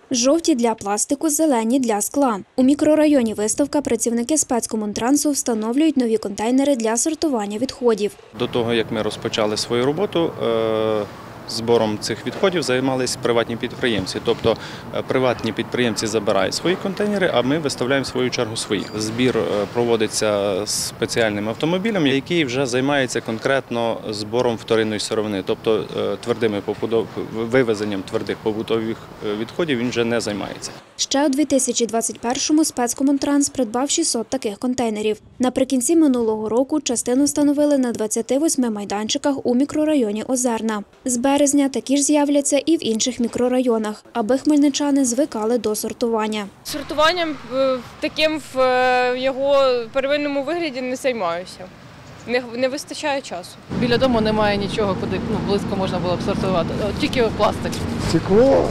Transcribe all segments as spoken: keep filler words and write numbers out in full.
Жовті – для пластику, зелені – для скла. У мікрорайоні Виставка працівники спецкомунтрансу встановлюють нові контейнери для сортування відходів. До того, як ми розпочали свою роботу, збором цих відходів займалися приватні підприємці. Тобто приватні підприємці забирають свої контейнери, а ми виставляємо в свою чергу свої. Збір проводиться спеціальним автомобілем, який вже займається конкретно збором вторинної сировини. Тобто твердими вивезенням твердих побутових відходів він вже не займається. Ще у дві тисячі двадцять першому спецкомунтранс придбав шістсот таких контейнерів. Наприкінці минулого року частину встановили на двадцяти восьми майданчиках у мікрорайоні Озерна. З березня такі ж з'являться і в інших мікрорайонах, аби хмельничани звикали до сортування. Сортуванням таким в його первинному вигляді не займаюся. Не, не вистачає часу. Біля дому немає нічого, куди ну, близько можна було б сортувати. Тільки пластик. Стекло,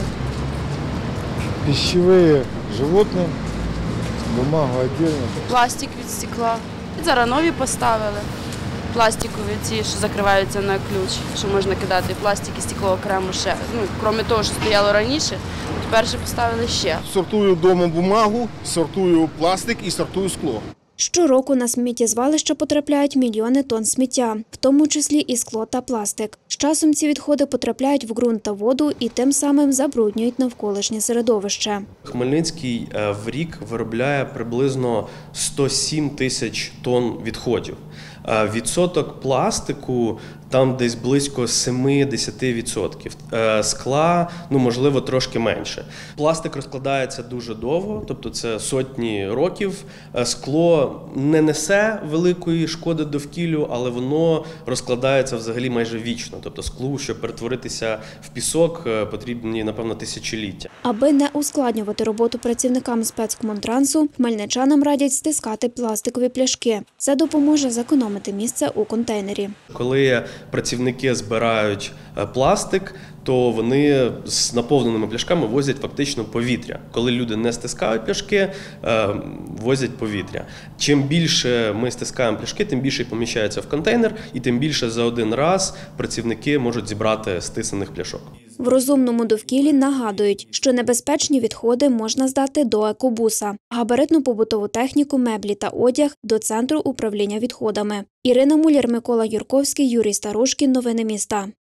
пищевые животные, бумагу отдельно. Пластик від стекла. Зараз нові поставили. Пластикові ці, що закриваються на ключ, що можна кидати пластик і стекло окремо ще. Ну, крім того, що стояло раніше, тепер ще поставили ще. Сортую вдома бумагу, сортую пластик і сортую скло. Щороку на сміттєзвалища потрапляють мільйони тонн сміття, в тому числі і скло та пластик. З часом ці відходи потрапляють в ґрунт та воду і тим самим забруднюють навколишнє середовище. Хмельницький в рік виробляє приблизно сто сім тисяч тонн відходів. Відсоток пластику там десь близько сімдесят відсотків. Скла, ну, можливо, трошки менше. Пластик розкладається дуже довго, тобто це сотні років. Скло не несе великої шкоди довкіллю, але воно розкладається взагалі майже вічно. Тобто склу, щоб перетворитися в пісок, потрібні, напевно, тисячоліття. Аби не ускладнювати роботу працівникам спецкомунтрансу, хмельничанам радять стискати пластикові пляшки. Це допоможе зекономити місце у контейнері. Коли працівники збирають пластик, то вони з наповненими пляшками возять фактично повітря. Коли люди не стискають пляшки, возять повітря. Чим більше ми стискаємо пляшки, тим більше поміщається в контейнер, і тим більше за один раз працівники можуть зібрати стиснених пляшок. В розумному довкіллі нагадують, що небезпечні відходи можна здати до екобуса, габаритну побутову техніку, меблі та одяг – до Центру управління відходами. Ірина Муляр, Микола Юрковський, Юрій Старушкін. Новини міста.